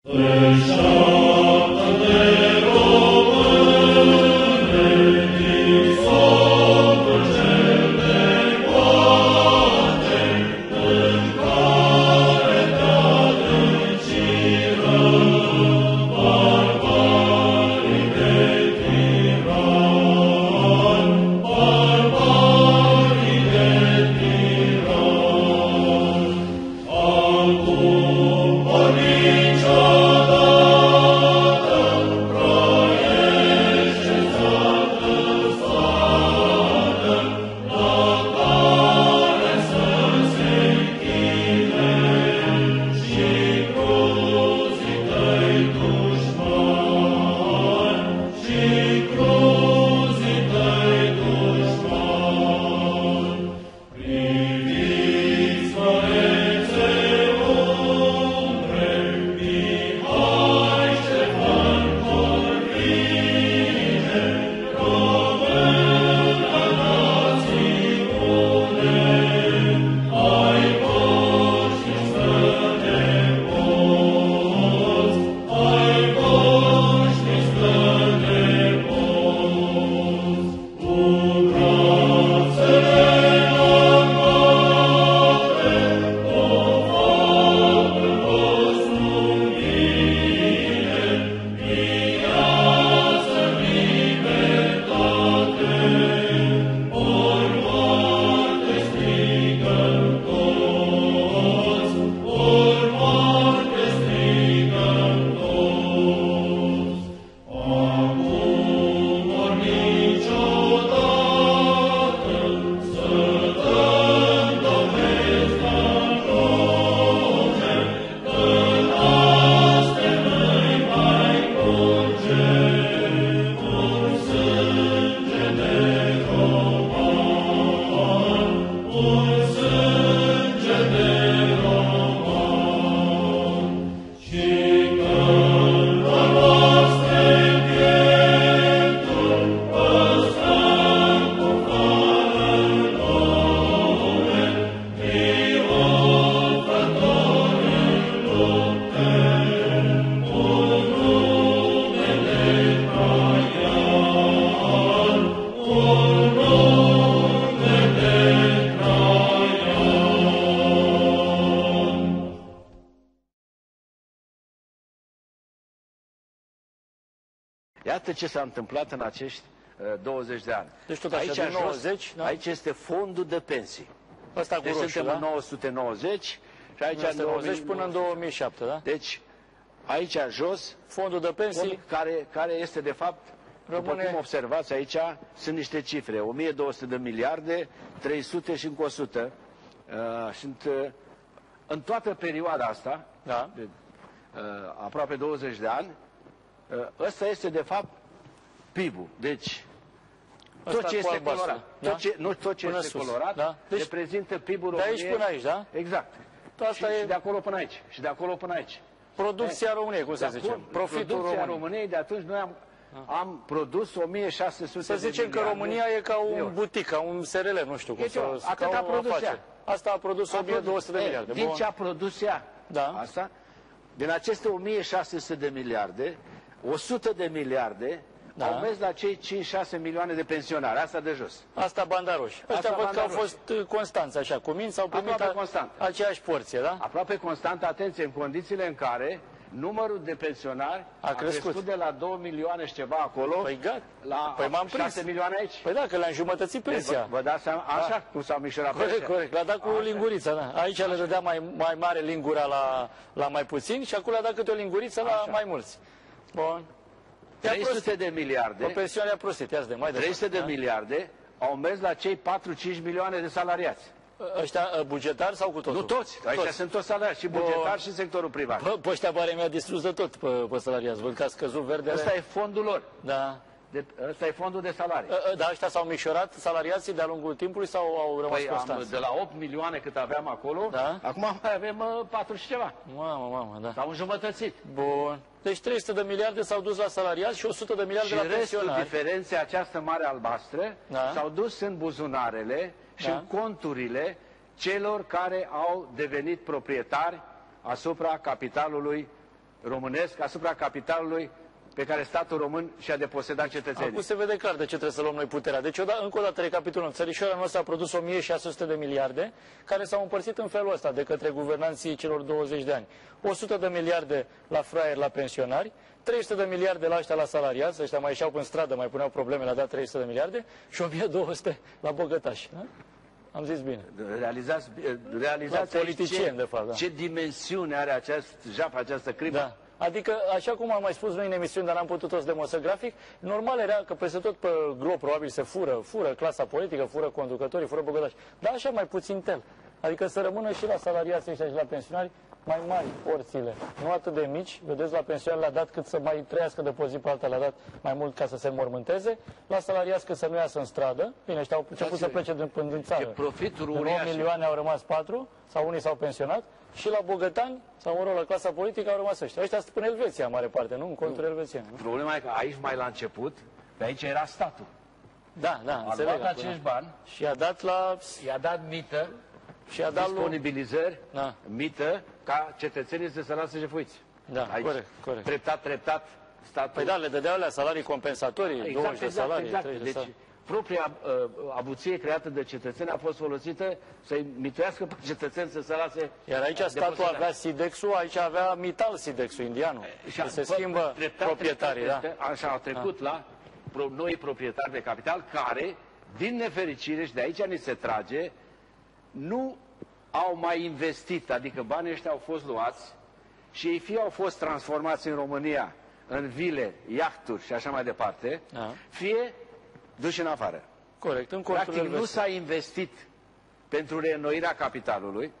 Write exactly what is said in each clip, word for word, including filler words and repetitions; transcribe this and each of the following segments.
Iată ce s-a întâmplat în acești uh, douăzeci de ani. Deci tot aici, așa, jos, nouăzeci, da? aici este fondul de pensii. Asta cu deci roșu, suntem da? în nouă sute nouăzeci și aici în nouăzeci până în două mii șapte, da? Deci aici jos, fondul de pensii, fond care, care este de fapt, rămâne... după cum observați aici, sunt niște cifre, o mie două sute de miliarde, trei sute și încă o sută. Uh, sunt uh, în toată perioada asta, da? de, uh, aproape douăzeci de ani, uh, ăsta este de fapt P I B-ul. Deci, tot ce este colorat, da? tot ce, nu tot ce până este sus, colorat, da? Deci, reprezintă P I B-ul României. României. De aici până aici, da? Exact. Asta și, e... și de acolo până aici. Și de acolo până aici. Producția e, României, cum să zicem. Profitul Producția României. României, de atunci noi am, am produs o mie șase sute să zicem că România e ca un butic, ca un S R L, nu știu cum să... Atât a produs ea. Asta a produs o mie două sute de miliarde. Din ce a produs ea, da? asta, din aceste o mie șase sute de miliarde, o sută de miliarde da? au mers la cei cinci șase milioane de pensionari, asta de jos. Asta banda roșie. Ăștia văd că au fost constanți așa, cu minți, au primit a, constant. aceeași porție, da? Aproape constant, atenție, în condițiile în care numărul de pensionari a, a crescut. crescut de la două milioane și ceva acolo păi, gat. la păi șase milioane aici. Păi da, că le-a înjumătățit pensia. Vă, vă dați seama, așa da. cum s-au mișorat Corect, pensia. corect, le-a dat cu așa. lingurița, da. Aici așa. le dădea mai, mai mare lingura la, la mai puțin și acolo le-a dat câte o linguriță la așa. mai mulți. Bun. trei sute de miliarde. O pensiune a prostit, ia de mai trei sute de da? miliarde au mers la cei patru cinci milioane de salariați. Ăștia bugetari sau cu totul? Nu toți, aici toți. sunt toți salariați, și bugetari și sectorul privat. Pe ăștia pare mi-a distrus de tot pe, pe salariați, văd că a scăzut verdele. Ăsta e fondul lor. Da. De, ăsta e fondul de salarii. Da, ăștia s-au micșorat salariații de-a lungul timpului sau au rămas păi constanți? Am, de la opt milioane cât aveam acolo, da? acum mai avem uh, patru și ceva. Mamă, mamă, da. S-au înjumătățit. Bun. Deci trei sute de miliarde s-au dus la salariați și o sută de miliarde și la pensionari. Și restul diferenței, această mare albastră, da? s-au dus în buzunarele și da? în conturile celor care au devenit proprietari asupra capitalului românesc asupra capitalului pe care statul român și-a deposedat cetățenii. Acum se vede clar de ce trebuie să luăm noi puterea. Deci, încă o dată recapitulăm. Țărișoara noastră a produs o mie șase sute de miliarde, care s-au împărțit în felul ăsta de către guvernanții celor douăzeci de ani. o sută de miliarde la fraieri, la pensionari, trei sute de miliarde la ăștia la salariați, ăștia mai ieșeau în stradă, mai puneau probleme, le-a dat trei sute de miliarde, și o mie două sute la bogătași. Da? Am zis bine. Realizați, realizați politicieni, de fapt, da. Ce dimensiune are acest jaf, această crimă. Da. Adică, așa cum am mai spus noi în emisiuni, dar n-am putut să demonstră grafic, normal era că peste tot pe glob probabil se fură, fură clasa politică, fură conducătorii, fură bogătași. Dar așa mai puțin tel. Adică să rămână și la salariații ăștia și la pensionari mai mari porțiile. Nu atât de mici, vedeți, la pensionari le-a dat cât să mai trăiască de pe o zi pe alta, le-a dat mai mult ca să se înmormânteze, la salariați cât să nu iasă în stradă, bine, ăștia au început să plece din, din țară. Profitul nouă milioane au rămas patru, sau unii s-au pensionat, și la bogătani, sau mă rog, la clasa politică au rămas ăștia. Ăștia sunt până Elveția, în mare parte, nu? În contul elvețian. Problema e că aici, mai la început, pe aici era statul. Da, da, a înțeleg. luat acești bani și i-a dat la... i-a dat mită, și a dat disponibilizări, da. mită, ca cetățenii să se lasă jefuiți. Da, aici, corect, corect. Treptat, treptat, statul... Păi da, le dădeau alea salarii compensatorii, exact, douăzeci de exact, salarii, exact. treizeci Deci, de salarii. propria uh, avuție creată de cetățeni a fost folosită să-i mituiască pe cetățeni să se lase... Iar aici statul avea Sidexul, aici avea Mittal Sidexul, indianul. Și se schimbă treptat, proprietarii, treptat, da? Așa au trecut da. la pro, noi proprietari de capital care, din nefericire, și de aici ni se trage, nu au mai investit, adică banii ăștia au fost luați și ei fie au fost transformați în România în vile, iahturi și așa mai departe, da. fie duși în afară. Corect, în Practic nu s-a investit pentru reînnoirea capitalului.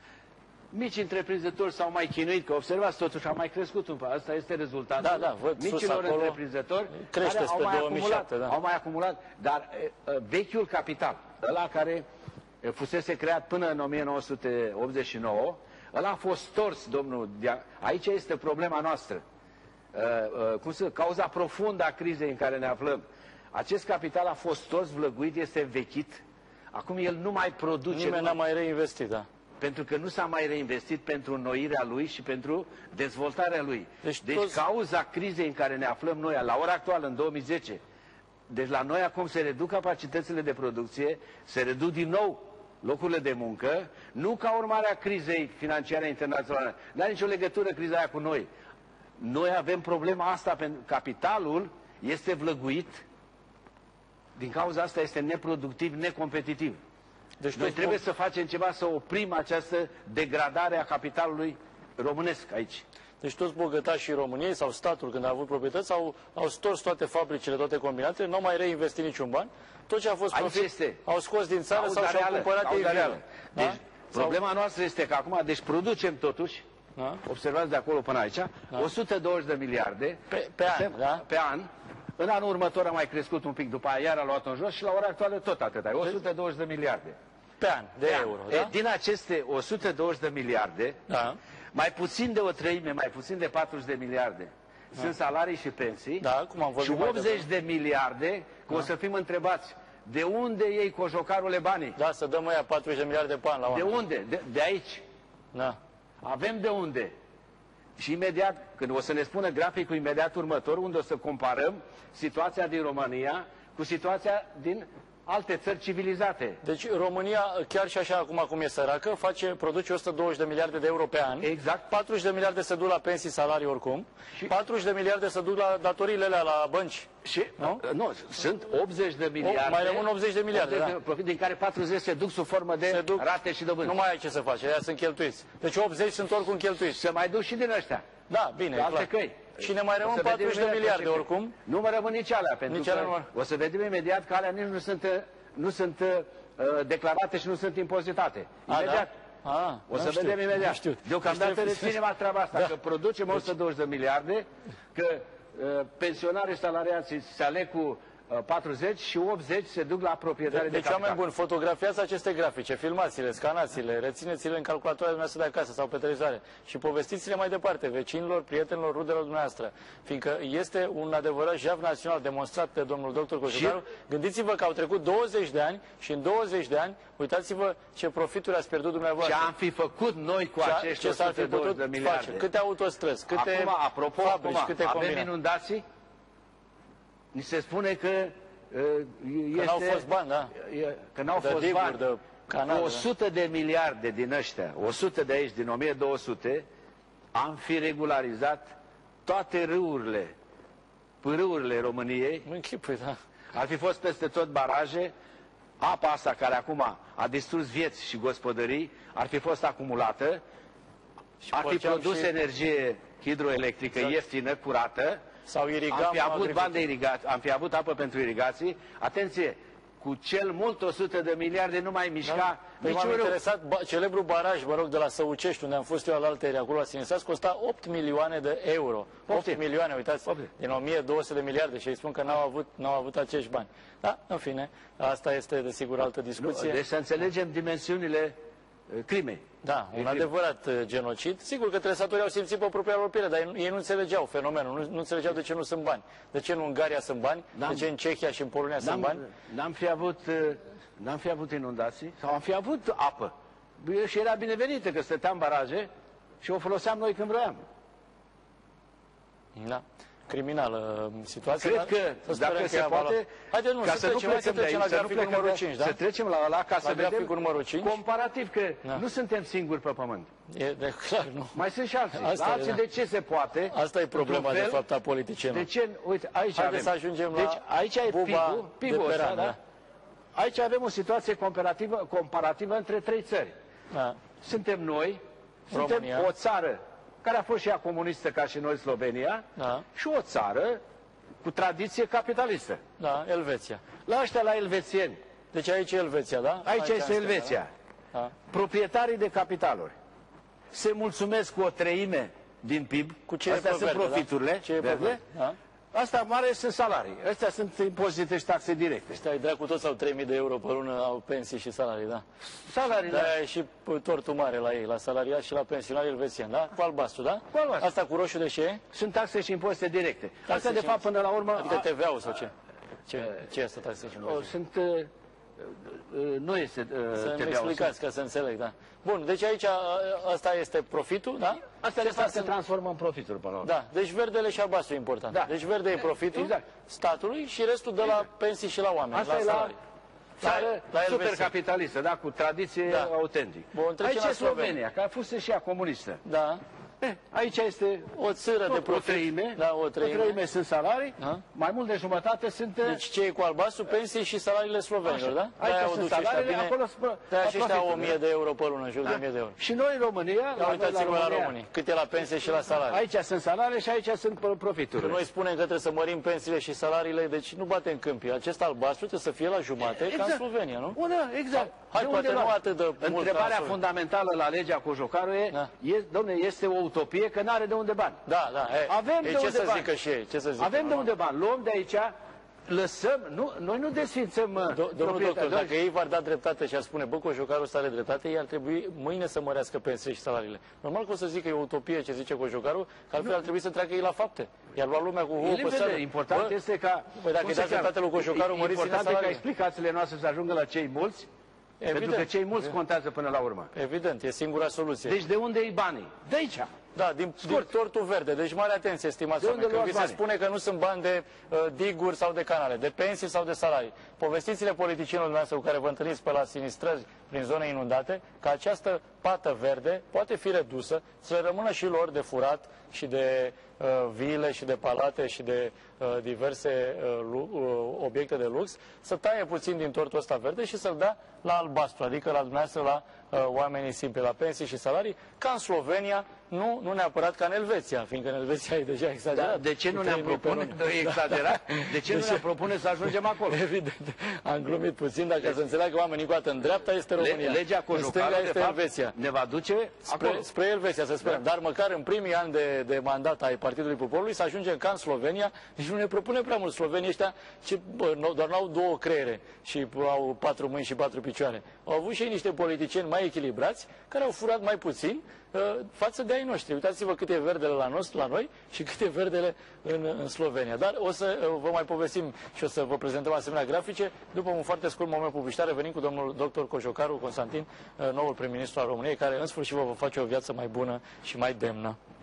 Mici întreprinzători s-au mai chinuit, că observați, totuși a mai crescut un pic. Asta este rezultatul da, da, văd micilor întreprinzători care au mai, acumulat, da. au mai acumulat. Dar e, vechiul capital, ăla care fusese creat până în o mie nouă sute optzeci și nouă, ăla a fost stors, domnul. Aici este problema noastră. Uh, uh, cum să, cauza profundă a crizei în care ne aflăm. Acest capital a fost stors, vlăguit, este învechit. Acum el nu mai produce. Nimeni n-a mai reinvestit, da. Pentru că nu s-a mai reinvestit pentru înnoirea lui și pentru dezvoltarea lui. Deci, deci toți... cauza crizei în care ne aflăm noi, la ora actuală, în două mii zece, deci la noi acum se reduc capacitățile de producție, se reduc din nou locurile de muncă, nu ca urmare a crizei financiare internaționale. Nu are nicio legătură criza aia cu noi. Noi avem problema asta, pentru capitalul este vlăguit, din cauza asta este neproductiv, necompetitiv. Deci noi trebuie să facem ceva să oprim această degradare a capitalului românesc aici. Deci toți bogătașii României sau statul, când a avut proprietăți, au, au stors toate fabricile, toate combinatele, nu au mai reinvestit niciun ban. Tot ce a fost profit, este. au scos din țară sau și-au cumpărat ei reală. Deci da? problema noastră este că acum, deci producem totuși, da? observați de acolo până aici, da? o sută douăzeci de miliarde pe, pe, an, da? pe an. În anul următor a mai crescut un pic, după aia iar a luat în jos și la ora actuală tot atâta, o sută douăzeci de miliarde. Pe an, de pe euro, an. Da? E, din aceste o sută douăzeci de miliarde, da. mai puțin de o treime, mai puțin de patruzeci de miliarde da. sunt salarii și pensii, da, cum am și optzeci de miliarde, că da. o să fim întrebați, de unde iei cojocarule banii? Da, să dăm aia patruzeci de miliarde pe an la oameni. De unde? De, de aici. Da. Avem de unde. Și imediat, când o să ne spună graficul imediat următor, unde o să comparăm situația din România cu situația din alte țări civilizate. Deci România, chiar și așa acum cum e săracă, face, produce o sută douăzeci de miliarde de euro pe an. Exact. patruzeci de miliarde se duc la pensii, salarii oricum. Și patruzeci de miliarde se duc la datoriile alea, la bănci. Și, nu? nu, sunt optzeci de miliarde. O, mai rămân optzeci de miliarde, optzeci de, da. Profit, din care patruzeci se duc sub formă de duc, rate și dobânzi. Nu mai ai ce să faci, aia sunt cheltuiți. Deci optzeci sunt oricum cheltuiți. Se mai duc și din ăștia. Da, bine, de alte căi. Și ne mai rămân patruzeci de miliarde oricum. Nu mai rămân nici alea, pentru nici că alea o să vedem imediat că alea nici nu sunt, nu sunt uh, declarate și nu sunt impozitate. Imediat. A, da? A, o să știu, vedem imediat. Deocamdată reținem treaba asta, da. că producem o sută douăzeci de miliarde, că uh, pensionarii și salariații se aleg cu patruzeci și optzeci se duc la proprietarii de, de, de capital. Deci, oameni buni, fotografiați aceste grafice, filmați-le, scanați-le, rețineți-le în calculatoarele dumneavoastră de acasă sau pe televizoare și povestiți-le mai departe, vecinilor, prietenilor, rudelor dumneavoastră. Fiindcă este un adevărat jaf național demonstrat de domnul doctor Cojocaru. Gândiți-vă că au trecut douăzeci de ani și în douăzeci de ani, uitați-vă ce profituri ați pierdut dumneavoastră. Ce am fi făcut noi cu acești o sută douăzeci de miliarde. Face. Câte autostrăzi, câte acum, apropo, fabrici, acum, câte avem combine. inundații? Ni se spune că este, că n-au fost bani, da. Că n-au fost diguri, bani. de canale, o sută de miliarde din ăștia, o sută de aici, din o mie două sute, am fi regularizat toate râurile, pârâurile României. Mă închipui, da. Ar fi fost peste tot baraje, apa asta care acum a distrus vieți și gospodării, ar fi fost acumulată, și ar fi produs și... energie hidroelectrică exact. ieftină, curată, sau irigam, am fi avut bani de irigație, am fi avut apă pentru irigații. Atenție, cu cel mult o sută de miliarde nu mai mișca da? Păi niciun m-am râu. interesat, ba, celebrul baraj, mă rog, de la Săucești, unde am fost eu alaltăieri, acolo la Sinistrați, costa opt milioane de euro. opt milioane, uitați, opt. Din o mie două sute de miliarde și îi spun că n-au avut, n-au avut acești bani. Da, în fine, asta este desigur altă discuție. Nu, deci să înțelegem dimensiunile crimei. Da, un adevărat genocid. Sigur că tresatorii au simțit pe propria lor piele, dar ei nu înțelegeau fenomenul, nu, nu înțelegeau de ce nu sunt bani. De ce în Ungaria sunt bani, de ce în Cehia și în Polonia sunt bani. N-am fi avut, n-am fi avut inundații, sau am fi avut apă. Și era binevenită că stăteam baraje și o foloseam noi când vroiam. Da. Criminală situație. Cred că, dacă se poate, Haide, nu, ca să, să nu plecăm de aici, la să nu plecăm numărul cinci, da? Să trecem la ăla, ca la să vedem numărul cinci. Comparativ, că da. nu suntem singuri pe pământ. E de clar, nu. Mai sunt și alții. Asta la alții e, da. de ce se poate? Asta e problema, fel, de fapt, a politicienilor. De ce? Uite, aici Haide avem. să ajungem deci, la aici e pibul, pibul ăsta, da? da? Aici avem o situație comparativă, comparativă între trei țări. Da. Suntem noi, România. suntem o țară care a fost și ea comunistă ca și noi, Slovenia, da. și o țară cu tradiție capitalistă. Da, Elveția. La ăștia, la elvețieni. Deci aici e Elveția, da? Aici, aici este Elveția. Da? Da. Proprietarii de capitaluri se mulțumesc cu o treime din P I B. Cu ce Astea e sunt verde, profiturile. Da? Ce e verde. Da? Asta mare sunt salarii. Astea sunt impozite și taxe directe. Stai, dracu, toți au trei mii de euro pe lună, au pensii și salarii, da? Salarii, da. Da, și tortul mare la ei, la salariat și la pensionari elvețieni, da? Cu albastru, da? Cu albastru. Asta cu roșu de ce e? Sunt taxe și impozite directe. Taxe Asta, de fapt, până la urmă... Adică T V-ul sau ce? Ce, ce este taxe și impozite? Sunt... Nu este T V-ul. Să-mi explicați, ca să înțeleg, da. Bun, deci aici asta este profitul, da? Asta de fapt se transformă în profituri până la urmă. Da, deci verdele și albastru e important. Da. Deci verde e profitul exact. statului și restul de la pensii și la oameni, asta la e salarii. La țară la supercapitalistă, da, cu tradiție da. autentic. Bun, aici e Slovenia, care a fost și ea comunistă. Da. Eh, aici este o țără de profit. O treime, da, o treime. O treime sunt salarii, da? Mai mult de jumătate sunt... Deci ce e cu albastru, pensii și salariile slovenilor, da? Aici sunt salariile, acolo sunt... De-aia aceștia au o mie de euro pe lună, în jur de o mie de euro. Și noi în România... Uitați-vă la românii, cât e la pensie și la salarii. Aici sunt salariile și aici sunt profiturile. Noi spunem că trebuie să mărim pensiile și salariile, deci nu batem câmpii. Acest albastru trebuie să fie la jumate, ca în Slovenia, nu? Da, exact. Hai, poate nu atât de mult. Întrebarea fundamentală la legea Cojocaru e, dom'le, este o utopie că n-are de unde bani. Da, da. E, avem e, de ce unde să bani. zică și ei? Ce să zică? Avem de unde bani. Luăm de aici, lăsăm, nu, noi nu desfințăm Do, Domnul doctor, dacă ei v-ar da dreptate și ar spune, bă, Cojocaru să are dreptate, ei ar trebui mâine să mărească pensiile și salariile. Normal că o să zică că e o utopie ce zice Cojocaru, că altfel ar trebui să treacă ei la fapte. Iar lua lumea cu houă pe stradă. Important bă, este ca... Păi dacă îi dați dreptate lui Cojocaru, măriți important e ca explicațiile noastre să ajungă la cei mulți, evident, pentru că cei mulți contează până la urmă. Evident, e singura soluție. Deci de unde iei banii? De aici. Da, din, din tortul verde. Deci mare atenție, stimați oameni, că vi se spune că nu sunt bani de uh, diguri sau de canale, de pensii sau de salarii. Povestiți-le politicienilor dumneavoastră cu care vă întâlniți pe la sinistrări prin zone inundate, că această pată verde poate fi redusă, să le rămână și lor de furat și de uh, vile și de palate și de uh, diverse uh, uh, obiecte de lux, să taie puțin din tortul ăsta verde și să-l dea la albastru, adică la dumneavoastră la uh, oamenii simpli, la pensii și salarii, ca în Slovenia, nu, nu neapărat ca în Elveția, fiindcă în Elveția e deja exagerat. Da, de ce nu ne-am propune, exagerat? De ce nu ne-am propune să ajungem acolo? Evident, am glumit puțin, dacă să înțeleagă oamenii cu atât în dreapta este România. Legea Cojocaru, este Elveția. Ne va duce spre, acolo. Spre Elveția, să sperăm. Da. Dar măcar în primii ani de, de mandat ai Partidului Poporului să ajungem ca în Slovenia. Nici nu ne propune prea mult Slovenii ăștia, ci bă, doar n-au două creiere și au patru mâini și patru picioare. Au avut și ei niște politicieni mai echilibrați, care au furat mai puțin uh, față de ai noștri. Uitați-vă cât e verdele la, nos, la noi și cât e verdele în, în Slovenia. Dar o să uh, vă mai povestim și o să vă prezentăm asemenea grafice. După un foarte scurt moment publicitar, revenim cu domnul doctor Cojocaru Constantin, uh, noul prim-ministru al României, care în sfârșit vă va face o viață mai bună și mai demnă.